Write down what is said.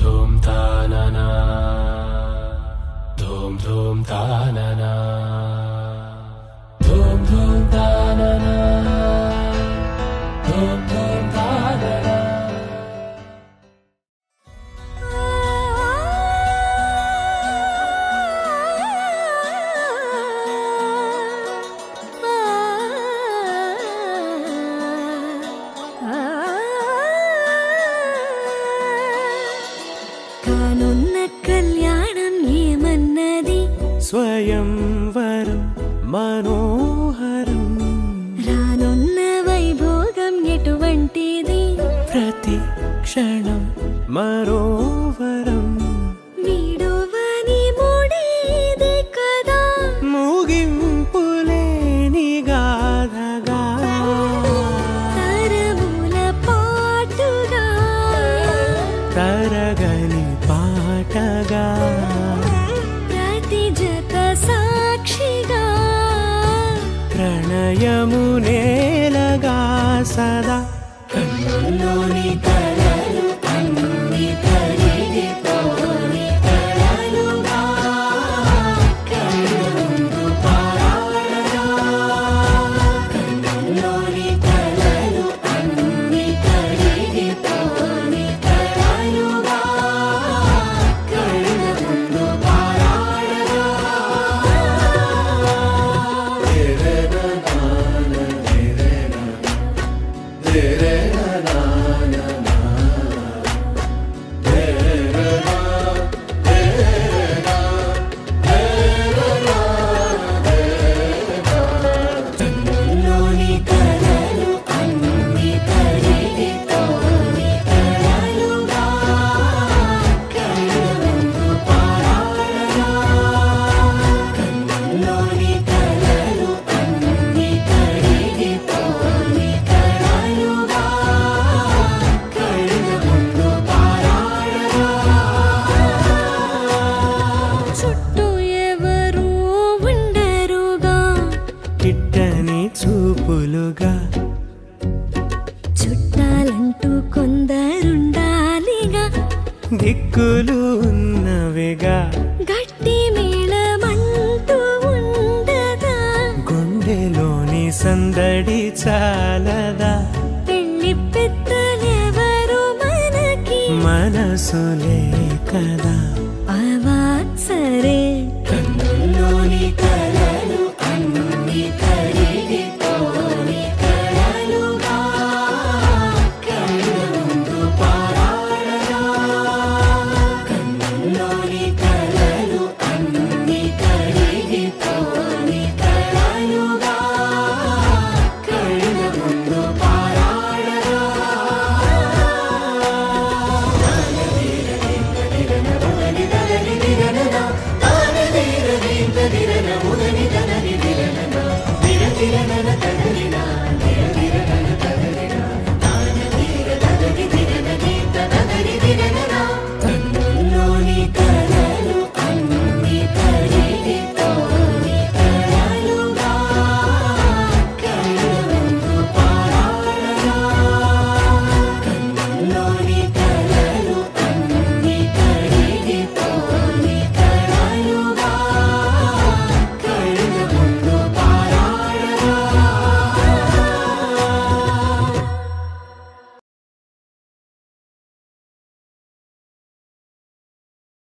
ధూమ్ తాననా ధూమ్ ధూమ్ తాననా ధూమ్ ధూమ్ తాననా ధూమ్ ధూమ్ తాననా. స్వయంవరం మనోహరం రానున్న వైభోగం ఎటువంటిది ప్రతి క్షణం మరోవరం వీడువని ముడిది కదా ముగింపులేని గాథగా తరముల పాటుగా తరగని పాటగా సాక్షిగా ప్రణయము నేలగా సదా కన్నుల్లోని కలలు అన్ని కరిగిపోని కలలుగా కళ్ళుందు పారాడగా. కన్నుల్లోని కలలు అన్ని కరిగిపోని కలలుగా కళ్ళుందు పారాడగా. చూపులుగా చుట్టాలంటూ కొందరుండాలిగా దిక్కులు ఉన్నవిగా గట్టి మేళమంటూ ఉండదా గుండెలోని సందడి చాలదా పెళ్లి పెద్దలెవరు మనకి మనసులే కదా అవా సరే కన్నుల్లోని కల